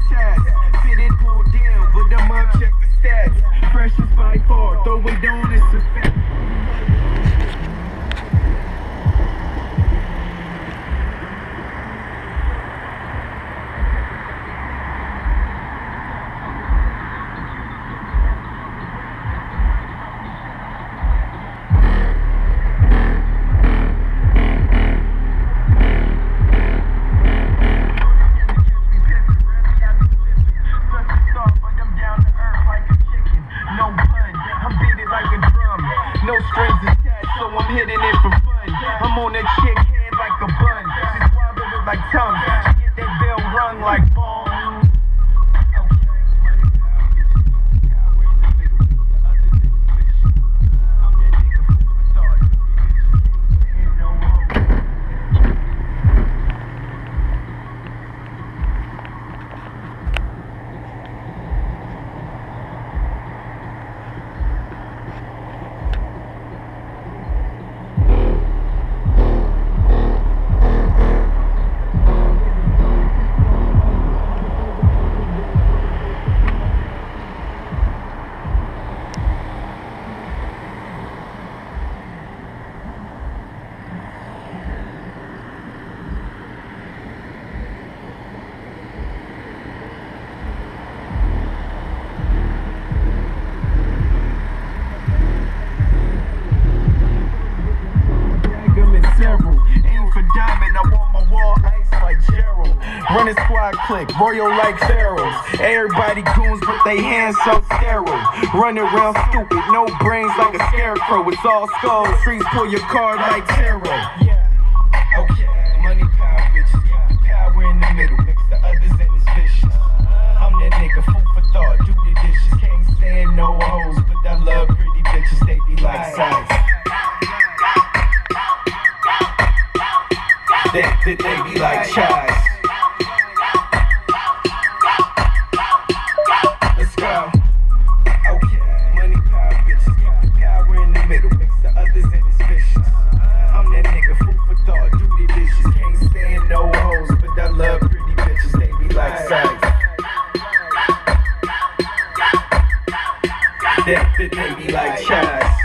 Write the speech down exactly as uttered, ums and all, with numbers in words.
tats. Fitted, pulled down, but I'm up, check the stats. Freshest by far, throw it down, it's a fact. No strings attached, so I'm hitting it for fun. I'm on that chick head like a bun. She swallow it like tongue. She get that bell rung like bong. Aim for diamond, I want my wall ice like Gerald. Running squad click, royal like pharaohs. Everybody goons, but they hands so sterile. Running around stupid, no brains like a scarecrow. It's all skulls, streets pull your card like tarot. Yeah, okay, money, power, bitches. Power in the middle, mix the others and it's vicious. I'm that nigga, food for thought, do the dishes. Can't stand no hoes, but I love pretty bitches, they be like size. They, they, they be like chives. Let's go. Okay, money, power, bitches. Power in the middle, mix the others and it's vicious. I'm that nigga, food for thought, do the dishes. Can't stand no hoes, but I love pretty bitches, they be like size. They, they, they be like chives.